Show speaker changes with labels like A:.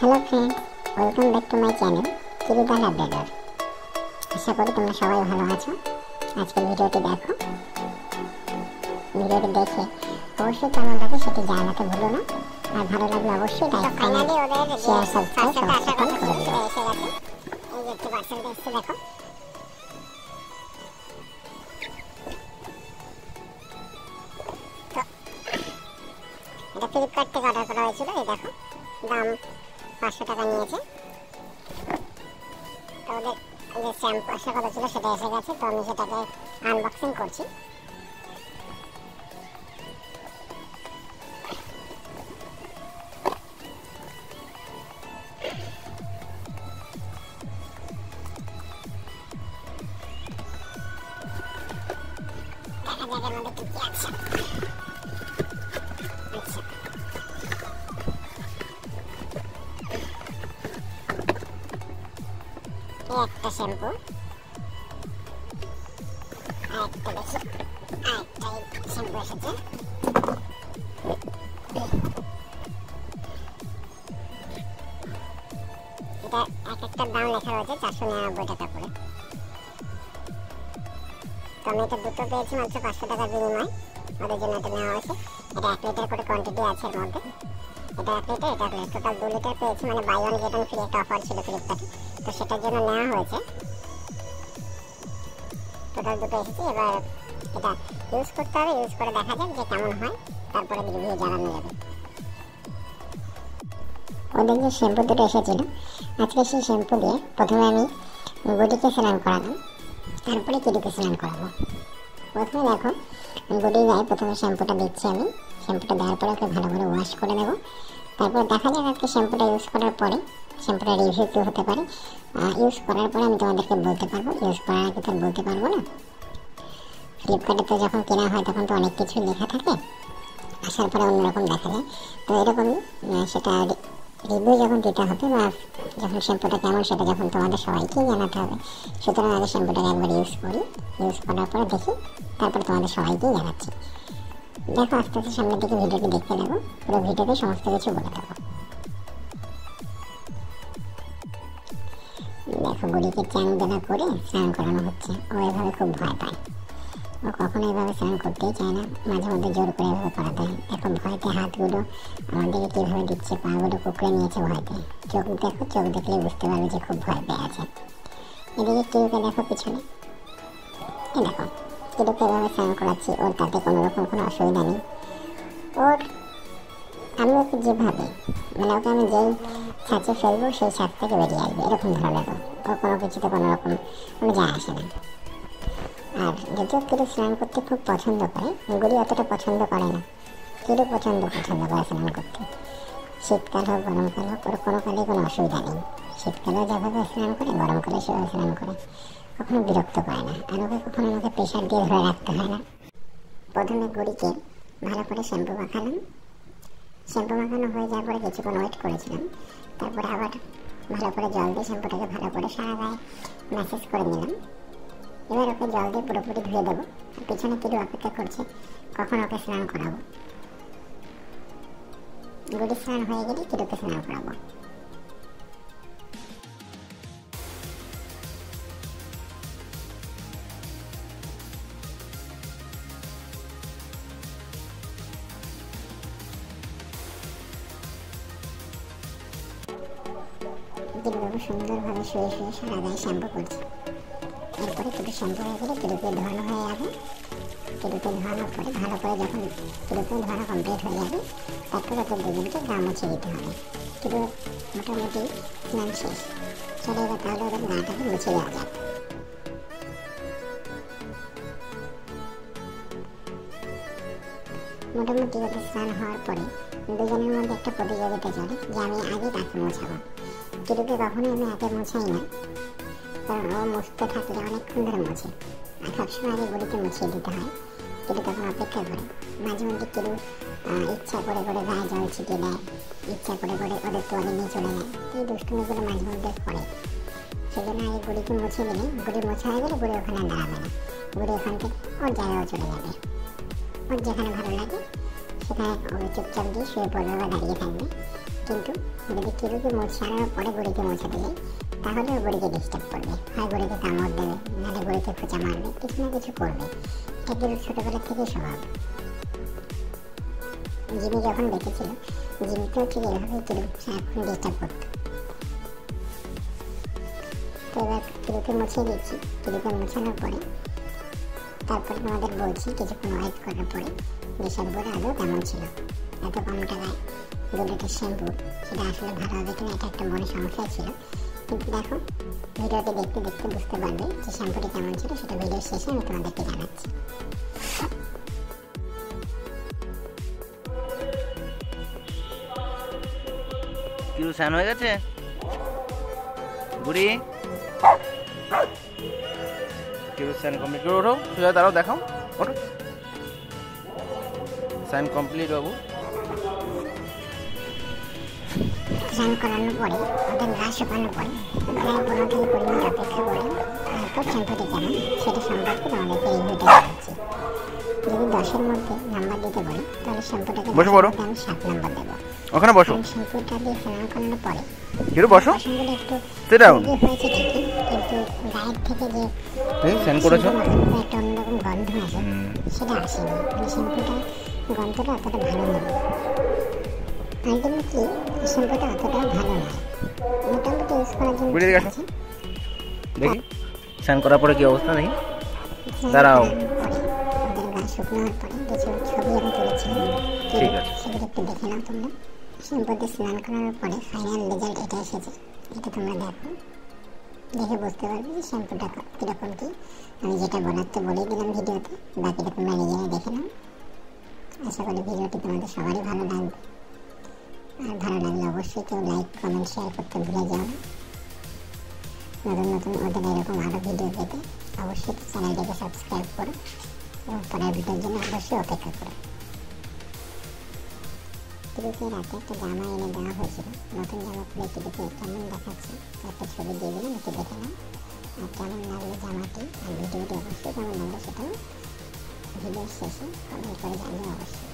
A: Hello friends, welcome back to my channel কিরিদা লাভরেডর। আশা করি তোমরা সবাই ভালো আছো। আজকের ভিডিওটি দেখো, ভিডিওটি দেখে অবশ্যই কেমন লাগে সেটি জানাতে ভুলো না। আর ভালো লাগলে অবশ্যই লাইক, কমেন্ট, শেয়ার, সাবস্ক্রাইব করে দিও। এই যে পার্সেলটা এসে দেখো, এটা ফ্লিপকার্ট থেকে অর্ডার করা হয়েছিল। এই দেখো, দাম 500 টাকা নিয়েছে। তো ওদের যে শ্যাম্পু আসার কথা ছিল সেটা এসে গেছে, তো আমি সেটাকে আনবক্সিং করছি। দেখা যাক এর মধ্যে কি আছে। আচ্ছা, একটা শ্যাম্পু, আরেকটা দেখি, আরেকটা শ্যাম্পু এসেছে। এটা এক একটা দাম লেখা রয়েছে 499 টাকা করে। তো আমি এটা দুটো পেয়েছি মাত্র 500 টাকার বিনিময়, ওদের জন্য এটা নেওয়া হয়েছে। এটা 1 লিটার করে কোয়ান্টিটি আছে এর মধ্যে। এটা 1 লিটার, এটা টোটাল 2 লিটার পেয়েছি, মানে buy one get one free একটা অফার ছিল ফ্লিপকার্টে, তো সেটার জন্য নেওয়া হয়েছে। টোটাল দুটো এসেছে। এবার এটা ইউজ করতে হবে, ইউজ করে দেখা যাক যে কেমন হয়, তারপরে রিভিউ জানানো যাবে। ওদের যে শ্যাম্পু দুটো এসেছিল, আজকে সেই শ্যাম্পু দিয়ে প্রথমে আমি বডিকে স্নান করালাম, তারপরে কিডুকে স্নান করাবো। প্রথমে দেখো, বডি গায়ে প্রথমে শ্যাম্পুটা দিচ্ছি আমি। শ্যাম্পুটা দেওয়ার পরে ওকে ভালো করে ওয়াশ করে নেবো। তারপর দেখা যাক আজকে শ্যাম্পুটা ইউজ করার পরে শ্যাম্পুটা রিভিউ কী হতে পারে। ইউজ করার পরে আমি তোমাদেরকে বলতে পারবো, ইউজ করার আগে তো বলতে পারবো না। ফ্লিপকার্টে তো যখন কেনা হয় তখন তো অনেক কিছু লেখা থাকে, আসার পরে অন্যরকম দেখা যায়। তো এরকমই সেটা রিভিউ যখন দিতে হবে বা যখন শ্যাম্পুটা কেমন সেটা যখন তোমাদের সবাইকেই জানাতে হবে। সুতরাং আগে শ্যাম্পুটাকে একবার ইউজ করি, ইউজ করার পরে দেখি, তারপরে তোমাদের সবাইকেই জানাচ্ছি। দেখো, আস্তে আস্তে সামনের দিকে ভিডিওটি দেখতে দেবো, পুরো ভিডিওতে সমস্ত কিছু বলে দেবো। দেখো, বুড়িকে চ্যাং দেনা করে স্নান করানো হচ্ছে। ও এভাবে খুব ভয় পায়, ও কখনো এভাবে স্নান করতেই চায় না, মাঝে মধ্যে জোর করে এভাবে করাতে হয়। দেখো, ভয়তে হাতগুলো আমাদেরকে কীভাবে দিচ্ছে, পাগুলো কুকড়ে নিয়েছে ভয়তে। চোখ দেখো, চোখ দেখলে বুঝতে পারবে যে খুব ভয় পেয়ে আছে। এদিকে কিউকে দেখো পিছনে, এ দেখো, কিউকে এভাবে স্নান করাচ্ছি, ওর তাতে কোনো রকম কোনো অসুবিধা নেই। ওর আমি ওকে যেভাবে, মানে ওকে আমি যেই ছাঁচে ফেলবো সেই ছাঁচ থেকে বেরিয়ে আসবে, এরকম ধরনের। ওর কোনো কিছুতে কোনো রকম কোনো যায় আসে না। আর যদিও কিরু স্নান করতে খুব পছন্দ করে, গুড়ি অতটা পছন্দ করে না। কিরু পছন্দ করে স্নান করতে। শীতকাল হোক গরমকাল হোক, ওর কোনো কালে কোনো অসুবিধা নেই। শীতকালেও যেভাবে স্নান করে, গরমকালে সেভাবে স্নান করে, কখনো বিরক্ত করে না। আর ওকে কখনো আমাকে প্রেশার দিয়ে ধরে রাখতে হয় না। প্রথমে গুড়িকে ভালো করে শ্যাম্পু মাখালাম। শ্যাম্পু মাখানো হয়ে যাওয়ার পরে কিছুক্ষণ ওয়েট করেছিলাম। তারপরে আবার ভালো করে জল দিয়ে শ্যাম্পুটাকে ভালো করে সারা গায়ে ম্যাসেজ করে নিলাম। এবার ওকে জল দিয়ে পুরোপুরি ধুয়ে দেবো। পিছনে কিরু অপেক্ষা করছে কখন ওকে স্নান করাবো। গুড়ি স্নান হয়ে গেলে কিরুকে স্নান করাবো। কিরুবাবু সুন্দরভাবে শুয়ে শুয়ে সারা গায়ে শ্যাম্পু করছে। এরপরে কিরু শ্যাম্পু হয়ে গেলে কিরুকে ধোয়ানো হয়ে যাবে। কিরুকে ধোয়ানোর পরে ভালো করে যখন কিরুকে ধোয়ানো কমপ্লিট হয়ে যাবে, তারপর ওকে দুজনকে গা মুছে দিতে হবে। কিরু মোটামুটি স্নান শেষ, চলে এবার তাহলে ওদের গাটাকে মুছে দেওয়া যাক। মোটামুটি ওদের স্নান হওয়ার পরে দুজনের মধ্যে একটা প্রতিযোগিতা চলে যে আমি আগে কাকে মোছাবো। কিরুকে কখনোই আমি আগে মোছাই না, কারণ ও মুছতে থাকলে অনেকক্ষণ ধরে মোছে, আর সবসময় আগে গুড়িকে মুছিয়ে দিতে হয়। কিরু তখন অপেক্ষা করে। মাঝে মধ্যে কিরু ইচ্ছা করে করে গায়ে জল ছিটিয়ে দেয়, ইচ্ছা করে করে ওদের তোয়ালে নিয়ে চলে যায়। এই দুষ্টুমিগুলো মাঝে মধ্যে করে। সেই জন্য আগে গুড়িকে মুছে দিলে, গুড়ি মোছা হয়ে গেলে গুড়ি ওখানে দাঁড়াবে না। গুড়ি ওখান থেকে ওর জায়গাও চলে যাবে। ওর যেখানে ভালো লাগে সেখানে ও চুপচাপ দিয়ে শুয়ে পড়বে বা দাঁড়িয়ে থাকবে। কিন্তু যদি কিরুকে মোছানোর পরে গড়িকে মোছাতে যাই তাহলে ও গড়িকে ডিস্টার্ব করবে, হয় গড়িকে কামড় দেবে, নাহলে গড়িকে খোঁচা মারবে, কিছু না কিছু করবে। এটা কিরুর ছোটবেলা থেকেই স্বভাব। জিমি যখন বেঁচেছিল জিমিকেও ঠিক এভাবে কিরু সারাক্ষণ ডিস্টার্ব করতো। তো এবার কিরুকে মুছিয়ে দিচ্ছি। কিরুকে মোছানোর পরে তারপর তোমাদের বলছি কিছুক্ষণ ওয়েট করার পরে যে শ্যাম্পুটা আদৌ কেমন ছিল। এত কম টাকায় 2 লিটার শ্যাম্পু, সেটা আসলে ভালো হবে কিনা এটা একটা বড় সমস্যা ছিল। কিন্তু দেখো, ভিডিওটি দেখতে দেখতে বুঝতে পারবে যে শ্যাম্পুটি কেমন ছিল, সেটা ভিডিওর শেষে আমি তোমাদেরকে জানাচ্ছি।
B: কিরু স্নান হয়ে গেছে? বুড়ি কিরু স্নান কমপ্লিট করে ওঠো, সোজা দাঁড়াও, দেখাও, ওঠো। স্নান কমপ্লিট বাবু।
A: স্নান করানোর পরে ওদের গা শুকানোর পরে প্রায় 15 থেকে 20 মিনিট অপেক্ষা করে তারপর শ্যাম্পুটি কেমন সেটা সম্পর্কে তোমাদেরকে রিভিউটা জানাচ্ছি। যদি 10-এর মধ্যে নাম্বার দিতে বলি তাহলে শ্যাম্পুটাকে আমি 7 নাম্বার দেবো।
B: ওখানে বসো।
A: শ্যাম্পুটা দিয়ে স্নান করানোর পরে
B: কিরু বসো,
A: পছন্দটা একটু হয়েছে ঠিকই, কিন্তু গায়ের থেকে যে
B: স্নান করেছো
A: একটা অন্যরকম গন্ধ আসে সেটা আসেনি। মানে শ্যাম্পুটা গন্ধটা অতটা ভালো নয়, আলটিমেটলি শ্যাম্পুটা অতটা ভালো নয়, মোটামুটি ইউজ করার জন্য ঠিক আছে।
B: দেখি স্নান করার পরে কি অবস্থা, দেখি দাঁড়াও।
A: ওদের গা শুকনো হওয়ার পরে কিছু ছবি আমি তুলেছিলাম,
B: ঠিক আছে,
A: সেগুলো একটু দেখে নাও তোমরা। শ্যাম্পুতে স্নান করানোর পরে ফাইনাল রেজাল্ট এটা এসেছে, এটা তোমরা দেখো, দেখে বুঝতে পারবে যে শ্যাম্পুটা কীরকম কী। আমি যেটা বলার তো বলেই দিলাম ভিডিওতে, বাকিটা তোমরা নিজেরাই দেখে নাও। আশা করি ভিডিওটি তোমাদের সবারই ভালো লাগবে, আর ভালো লাগলে অবশ্যই কেউ লাইক কমেন্ট শেয়ার করতে ভুলে যাও না। নতুন নতুন ওদের এরকম আরও ভিডিও পেতে অবশ্যই চ্যানেলটিকে সাবস্ক্রাইব করো এবং পরের ভিডিওর জন্য অবশ্যই অপেক্ষা করো। কিরুকে রাতে একটা জামা এনে দেওয়া হয়েছিল, নতুন জামা পরে কিরুকে কেমন দেখাচ্ছে একটা ছবি দিয়ে দিলাম, একটু দেখে নাও। আর কেমন লাগলো জামাটি আর ভিডিওটি অবশ্যই কেমন লাগলো সেটাও ভিডিওর শেষে কমেন্ট করে জানিও অবশ্যই।